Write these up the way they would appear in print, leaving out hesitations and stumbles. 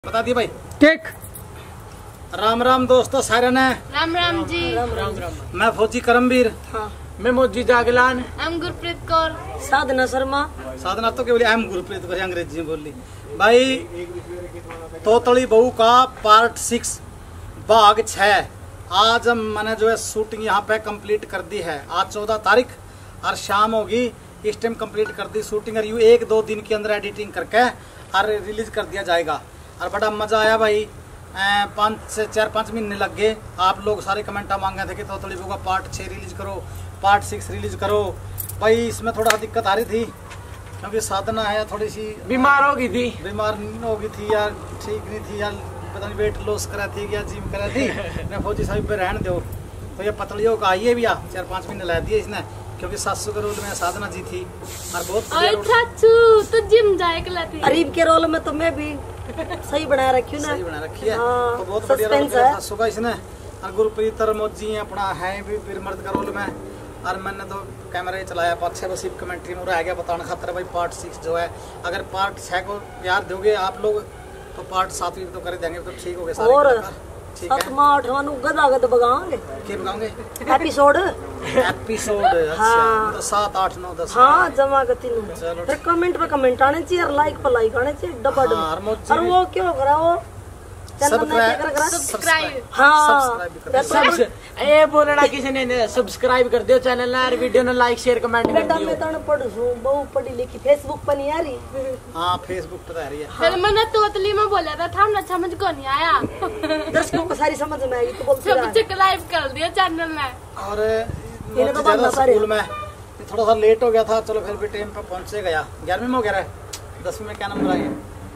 बता दिए भाई। केक। राम राम दोस्तों सारे ने। राम राम जी। राम राम राम। मैं फौजी करमवीर। हाँ। मैं मोजी जागलान। हम गुरप्रीत कौर। साधना शर्मा। साधना तो केवल एम गुरप्रीत को अंग्रेजी में बोली भाई। तोतली बहू का पार्ट 6 भाग 6 आज मैंने जो है शूटिंग यहाँ पे कंप्लीट कर दी है। आज 14 तारीख और शाम होगी, इस टाइम कंप्लीट कर दी शूटिंग और यू 1-2 दिन के अंदर एडिटिंग करके और रिलीज कर दिया जाएगा। और बड़ा मज़ा आया भाई। 5 से 4-5 महीने लग गए। आप लोग सारे कमेंट मांगे थे कि तोतली बहू का पार्ट 6 रिलीज करो, पार्ट 6 रिलीज करो। भाई इसमें थोड़ा दिक्कत आ रही थी क्योंकि साधना है थोड़ी सी बीमार हो गई थी। बीमार हो गई थी यार, ठीक नहीं थी यार, पता नहीं वेट लॉस करा थी या जिम करा थी। मैं फौजी साहब पे रहने दो तो ये पतलियों का आइए भी 4-5 महीने ला दिए इसने क्योंकि सासू के रोल में साधना जी थी और बहुत चाचू तो जिम जाए थी। अरीब के रोल में तो मैं भी सही बना रखी हूँ ना। सही बना रखी है। हाँ, तो बहुत बढ़िया रोल है सासू का इसने। और गुरप्रीत और मोजी अपना है भी वीर मर्द का रोल में। और मैंने तो कैमरा ही चलाया 5-6 बस कमेंट्री में रह गया बताना खातर भाई। पार्ट 6 जो है अगर पार्ट 6 को प्यार दोगे आप लोग तो पार्ट 7 भी तो कर देंगे तो ठीक हो गए और सारे। 7-8 गदा बगाओगे क्या बगाओगे एपिसोड अच्छा। हाँ। तो 7, 8, 9, 10 हाँ जमा कर तीनों। चलो फिर कमेंट पे कमेंट आने चाहिए और लाइक पे लाइक आने चाहिए डबल। और वो क्यों करा वो सब्सक्राइब। हाँ ये बोलना किसी ने सब्सक्राइब कर दियो चैनल ना, वीडियो ने लाइक शेयर कमेंट कर बेटा दियो। मैं तो पढ़ सूं बहु पढ़ी लिखी फेसबुक पर नहीं आ रही। हाँ फेसबुक पे आ रही है। फिर मैंने तोतली में बोला था ना, समझ को नहीं आया। दर्शकों को सारी समझ में आएगी तो बोलते सब्सक्राइब कर दिया चैनल में। और स्कूल में थोड़ा सा लेट हो गया था, चलो फिर भी टाइम पे पहुंचे गया। 11वीं में हो गया 10वीं में क्या नंबर आए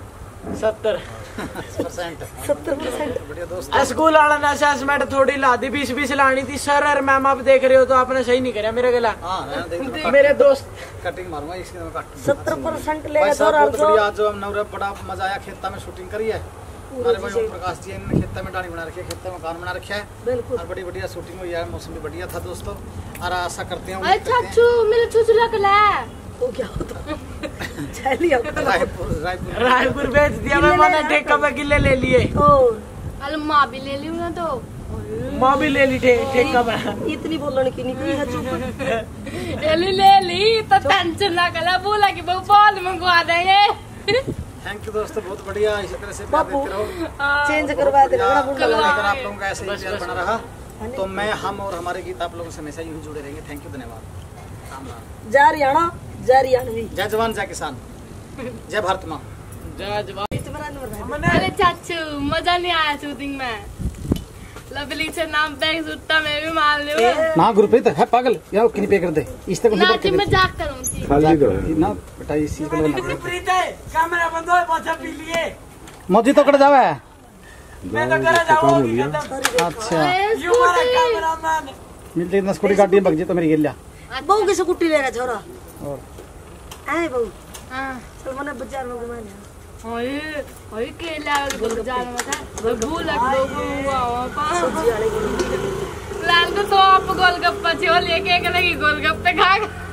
70%। 70%। बढ़िया दोस्त। स्कूल वाला ने असेसमेंट थोड़ी ला दी, 20 लानी थी। सर और मैम आप देख रहे हो तो आपने सही नहीं करा मेरे गला। मेरे दोस्त कटिंग मारूंगा इसकी मैं काट 70% ले भाई गए। साहब बहुत बढ़िया। आज जो हम नवरे बड़ा मजा आया, खेता में शूटिंग करी है। हमारे भाई ओम प्रकाश जी ने खेता में डाली बना रखी है, खेता में मकान बना रखा है। बिल्कुल। और बड़ी बढ़िया शूटिंग हुई है, मौसम भी बढ़िया था दोस्तों। और आशा करते हैं अरे चाचू मेरे चुचला कला वो क्या होता चलिए रायपुर भेज दिया। मैं मैंने ठेका पे किले ले लिए। अरे माँ भी ले ली ना तो माँ भी ले ली ठेका पे। इतनी बोलने की नहीं है चुप। ले ली तो टेंशन ना कला, बोला कि बहु बहुत मंगवा देंगे। थैंक यू दोस्तों, बहुत बढ़िया। इसी तरह से प्यार देते रहो। चेंज करवा देना अगर आप लोगों का ऐसे ही प्यार बना रहा तो मैं हम और हमारे गीत आप लोगों से हमेशा यूं ही जुड़े रहेंगे। थैंक यू, धन्यवाद। राम राम। जय हरियाणा, जय हरियाणवी, जय जवान जय किसान, जय भारत माँ। जय जवान। अरे चाचू मजा नहीं आया शूटिंग में। लवली से नाम पे सुट्टा में भी मार ले ना। गुरप्रीत है पागल यार, किन्हीं पे कर दे इस तक ना कि मजाक करूं ना बेटा। इस चीज को गुरप्रीत है कैमरा बंद हो पहुंचा पी लिए। मोदी तो कर जावे। मैं तो कर जाऊंगा। अच्छा यू हमारा कैमरामैन मिलते इतना स्कूटी गाड़ी भग जे तो मेरी गिल्ला बहू की स्कूटी लेगा छोरा। और आए बहू हां चल मने बाजार में घुमा ले। ओए केला बाजार में था भूल लोग सब्जी वाले प्लान तो आप गोलगप्पा छोड़ लेके करेगी गोलगप्पे खा।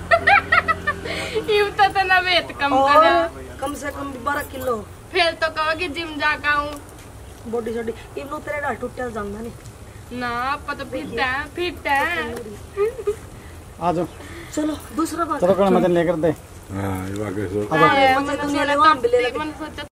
यू तो ना वेट कम करा, कम से कम 12 किलो। फिर तो कहो कि जिम जाका हूँ बॉडी शॉडी इवनो तेरे डाल टूटा जाऊंगा नहीं ना। पता फिट है। आ जाओ चलो दूसरा बात चलो कण मदन लेकर दे। हाँ ये वाकई दुनिया ले वहां भी ले।